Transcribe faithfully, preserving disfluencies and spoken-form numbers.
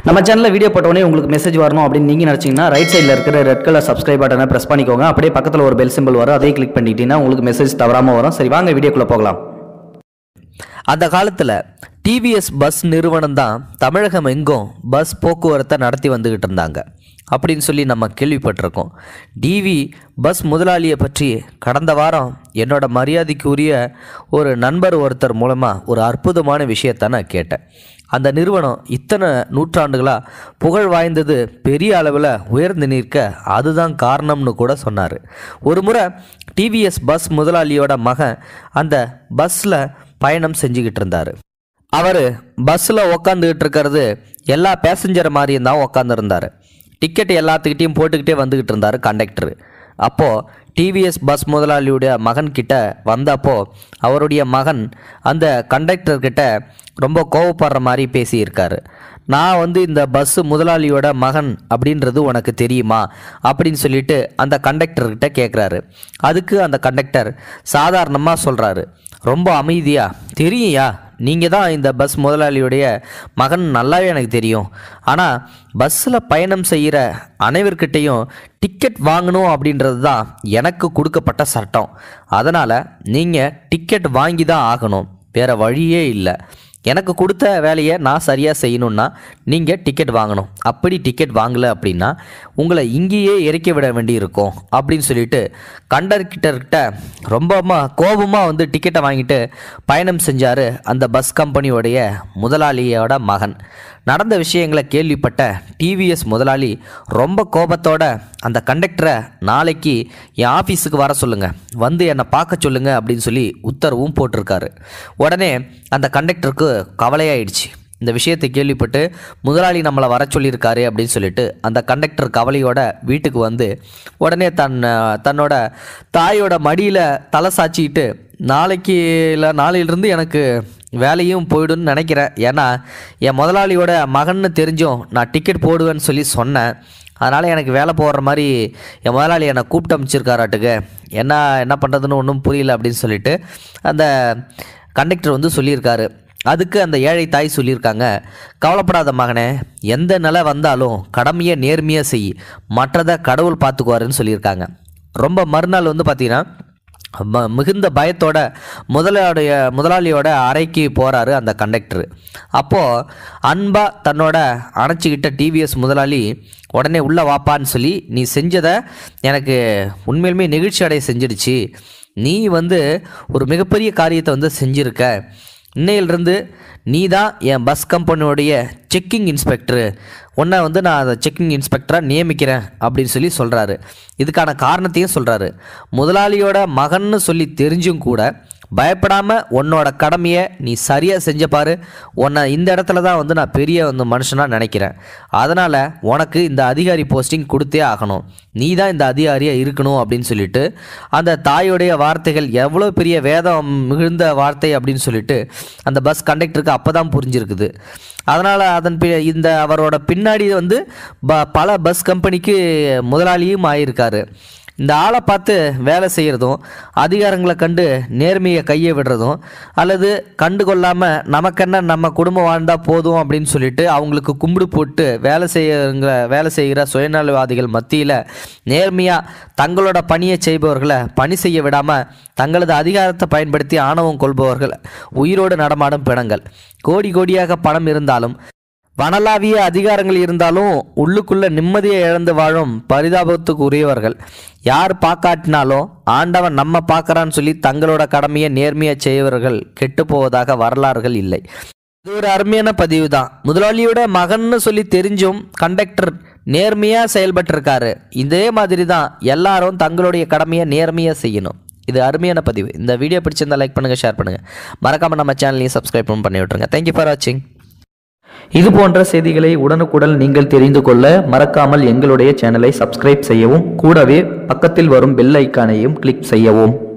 நம்ம சேனலில் வீடியோ போட்டோடனே உங்களுக்கு மெசேஜ் வரணும் அப்படின்னு நீங்கள் நினச்சிங்கன்னா ரைட் சைடில் இருக்கிற ரெட் கலர் சப்ஸ்கிரைப் பட்டனை ப்ரெஸ் பண்ணிக்கோங்க. அப்படியே பக்கத்தில் ஒரு பெல் சிம்பிள் வரும், அதையும் கிளிக் பண்ணிட்டீங்கன்னா உங்களுக்கு மெசேஜ் தவறாமல் வரும். சரி, வாங்க வீடியோக்குள்ளே போகலாம். அந்த காலத்தில் டிவிஎஸ் பஸ் நிறுவனம் தான் தமிழகம் எங்கும் பஸ் போக்குவரத்தை நடத்தி வந்துக்கிட்டு இருந்தாங்க அப்படின்னு சொல்லி நம்ம கேள்விப்பட்டிருக்கோம். டிவி பஸ் முதலாளியை பற்றி கடந்த வாரம் என்னோட மரியாதைக்குரிய ஒரு நண்பர் ஒருத்தர் மூலமாக ஒரு அற்புதமான விஷயத்தை நான் கேட்டேன். அந்த நிறுவனம் இத்தனை நூற்றாண்டுகளாக புகழ் வாய்ந்தது பெரிய அளவில் உயர்ந்து நிற்க அதுதான் காரணம்னு கூட சொன்னார். ஒரு முறை டிவிஎஸ் பஸ் முதலாளியோட மகன் அந்த பஸ்ஸில் பயணம் செஞ்சுக்கிட்டு இருந்தார். அவர் பஸ்ஸில் உக்காந்துக்கிட்டு இருக்கிறது எல்லா பேசஞ்சர் மாதிரியும் தான் உக்காந்துருந்தார். டிக்கெட் எல்லாத்துக்கிட்டையும் போட்டுக்கிட்டே வந்துக்கிட்டு இருந்தார் கண்டக்டரு. அப்போது டிவிஎஸ் பஸ் முதலாளியுடைய மகன்கிட்ட வந்தப்போ அவருடைய மகன் அந்த கண்டக்டர்கிட்ட ரொம்ப கோவப்படுற மாதிரி பேசியிருக்காரு. நான் வந்து இந்த பஸ்ஸு முதலாளியோட மகன் அப்படின்றது உனக்கு தெரியுமா அப்படின்னு சொல்லிட்டு அந்த கண்டக்டர்கிட்ட கேட்குறாரு. அதுக்கு அந்த கண்டக்டர் சாதாரணமாக சொல்கிறாரு, ரொம்ப அமைதியா, தெரியுயா, நீங்கள் தான் இந்த பஸ் முதலாளியுடைய மகன், நல்லாவே எனக்கு தெரியும். ஆனால் பஸ்ஸில் பயணம் செய்கிற அனைவர்கிட்டையும் டிக்கெட் வாங்கணும் அப்படின்றது தான் எனக்கு கொடுக்கப்பட்ட சட்டம். அதனால் நீங்கள் டிக்கெட் வாங்கி தான் ஆகணும், வேறு வழியே இல்லை. எனக்கு கொடுத்த வேலையை நான் சரியாக செய்யணுன்னா நீங்கள் டிக்கெட் வாங்கணும். அப்படி டிக்கெட் வாங்கலை அப்படின்னா உங்களை இங்கேயே இறக்கி விட வேண்டி இருக்கும் அப்படின்னு சொல்லிட்டு கண்டக்டர்கிட்ட ரொம்ப கோபமாக வந்து டிக்கெட்டை வாங்கிட்டு பயணம் செஞ்சார் அந்த பஸ் கம்பெனியோடைய முதலாளியோட மகன். நடந்த விஷயங்களை கேள்விப்பட்ட டிவிஎஸ் முதலாளி ரொம்ப கோபத்தோட அந்த கண்டக்டரை நாளைக்கு என் ஆஃபீஸுக்கு வர சொல்லுங்கள், வந்து என்னை பார்க்க சொல்லுங்கள் அப்படின்னு சொல்லி உத்தரவும் போட்டிருக்காரு. உடனே அந்த கண்டக்டருக்கு கவலையாயிடுச்சு. இந்த விஷயத்தை கேள்விப்பட்டு முதலாளி நம்மளை வர சொல்லியிருக்காரு அப்படின்னு சொல்லிட்டு அந்த கண்டக்டர் கவலையோட வீட்டுக்கு வந்து உடனே தன் தன்னோட தாயோட மடியில் தலை சாச்சிக்கிட்டு நாளைக்கு இல்லை நாளையிலிருந்து எனக்கு வேலையும் போயிடுன்னு நினைக்கிறேன். ஏன்னா என் முதலாளியோட மகன்னு தெரிஞ்சும் நான் டிக்கெட் போடுவேன்னு சொல்லி சொன்னேன். அதனால் எனக்கு வேலை போடுற மாதிரி என் முதலாளி என்னை கூப்பிட்டு அமைச்சிருக்காராட்டுக்கு, என்ன என்ன பண்ணுறதுன்னு ஒன்றும் புரியல அப்படின்னு சொல்லிட்டு அந்த கண்டக்டர் வந்து சொல்லியிருக்காரு. அதுக்கு அந்த ஏழை தாய் சொல்லியிருக்காங்க, கவலைப்படாத மகனே, எந்த நிலை வந்தாலும் கடமையை நேர்மையாக செய், மற்றதை கடவுள் பார்த்துக்குவாருன்னு சொல்லியிருக்காங்க. ரொம்ப மறுநாள் வந்து பார்த்திங்கன்னா ம மிகுந்த பயத்தோட முதலாளியோடைய முதலாளியோட அறைக்கு போகிறாரு அந்த கண்டக்டரு. அப்போது அன்பாக தன்னோட அணைச்சிக்கிட்ட டிவிஎஸ் முதலாளி உடனே உள்ளே வாப்பான்னு சொல்லி, நீ செஞ்சதை எனக்கு உண்மையிலுமே நெகிழ்ச்சி அடைய செஞ்சிடுச்சு, நீ வந்து ஒரு மிகப்பெரிய காரியத்தை வந்து செஞ்சுருக்க, இன்னையிலிருந்து நீ தான் என் பஸ் கம்பெனியோடைய செக்கிங் இன்ஸ்பெக்டரு, உன்னை வந்து நான் அதை செக்கிங் இன்ஸ்பெக்டராக நியமிக்கிறேன் அப்படின்னு சொல்லி சொல்கிறாரு. இதுக்கான காரணத்தையும் சொல்கிறாரு. முதலாளியோட மகன்னு சொல்லி தெரிஞ்சும் கூட பயப்படாமல் உன்னோட கடமையை நீ சரியாக செஞ்ச பாரு, உன்னை இந்த இடத்துல தான் வந்து நான் பெரிய வந்து மனுஷனாக நினைக்கிறேன், அதனால் உனக்கு இந்த அதிகாரி போஸ்டிங் கொடுத்தே ஆகணும், நீ தான் இந்த அதிகாரியாக இருக்கணும் அப்படின்னு சொல்லிட்டு அந்த தாயோடைய வார்த்தைகள் எவ்வளோ பெரிய வேதம் மிகுந்த வார்த்தை அப்படின்னு சொல்லிட்டு அந்த பஸ் கண்டக்டருக்கு அப்போ தான் புரிஞ்சிருக்குது. அதனால் அதன் பி இந்த அவரோட பின்னாடி வந்து ப பல பஸ் கம்பெனிக்கு முதலாளியும் ஆகியிருக்காரு. இந்த ஆளை பார்த்து வேலை செய்கிறதும் அதிகாரங்களை கண்டு நேர்மையை கையை விடுறதும் அல்லது கண்டு கொள்ளாமல் நமக்கென்ன நம்ம குடும்பம் வாழ்ந்தால் போதும் அப்படின்னு சொல்லிட்டு அவங்களுக்கு கும்பிடு போட்டு வேலை செய்கிற வேலை செய்கிற சுயநலவாதிகள் மத்தியில் நேர்மையாக தங்களோட பணியை செய்பவர்களை பணி செய்ய விடாமல் தங்களது அதிகாரத்தை பயன்படுத்தி ஆணவம் கொள்பவர்கள் உயிரோடு நடமாடும் பிணங்கள். கோடி கோடியாக பணம் இருந்தாலும் வனலாவிய அதிகாரங்கள் இருந்தாலும் உள்ளுக்குள்ள நிம்மதியை இழந்து வாழும் பரிதாபத்துக்கு உரியவர்கள். யார் பார்க்காட்டினாலும் ஆண்டவன் நம்ம பார்க்குறான்னு சொல்லி தங்களோட கடமையை நேர்மையாக செய்வர்கள் கெட்டு போவதாக வரலாறுகள் இல்லை. இது ஒரு அருமையான பதிவு தான். முதலாளியோட மகன்னு சொல்லி தெரிஞ்சும் கண்டக்டர் நேர்மையாக செயல்பட்டிருக்காரு. இதே மாதிரி தான் எல்லாரும் தங்களுடைய கடமையை நேர்மையாக செய்யணும். இது அருமையான பதிவு. இந்த வீடியோ பிடிச்சிருந்தா லைக் பண்ணுங்கள், ஷேர் பண்ணுங்கள், மறக்காமல் நம்ம சேனலையும் சப்ஸ்கிரைப் பண்ணி விட்டுருங்க. தேங்க்யூ ஃபார் வாட்சிங். இது போன்ற செய்திகளை உடனுக்குடன் நீங்கள் தெரிந்து கொள்ள மறக்காமல் எங்களுடைய சேனலை சப்ஸ்கிரைப் செய்யவும், கூடவே பக்கத்தில் வரும் பெல் ஐக்கானையும் கிளிக் செய்யவும்.